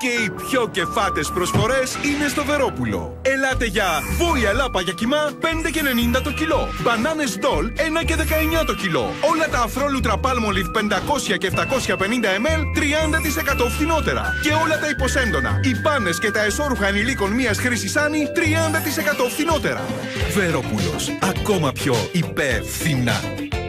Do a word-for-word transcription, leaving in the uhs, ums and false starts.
Και οι πιο κεφάτες προσφορές είναι στο Βερόπουλο. Ελάτε για βόηα λάπα για κιμά πέντε και ενενήντα το κιλό. Μπανάνες Ντόλ ένα και δεκαεννιά το κιλό. Όλα τα αφρόλουτρα Palmolive πεντακόσια και επτακόσια πενήντα μιλιλίτρα τριάντα τοις εκατό φθηνότερα. Και όλα τα υποσέντονα, οι πάνες και τα εσώρουχα ενηλίκων μίας χρήσης Άννη τριάντα τοις εκατό φθηνότερα. Βερόπουλος. Ακόμα πιο υπεύθυνα.